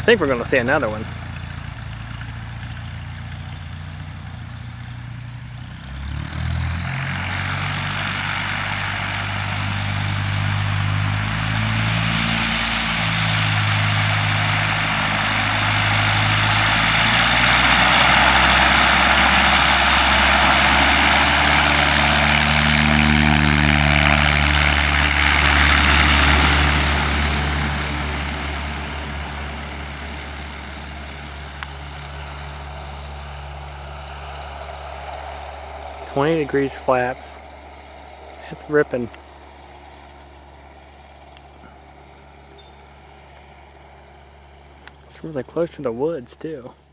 think we're going to see another one. "20 degrees flaps." It's ripping. It's really close to the woods too.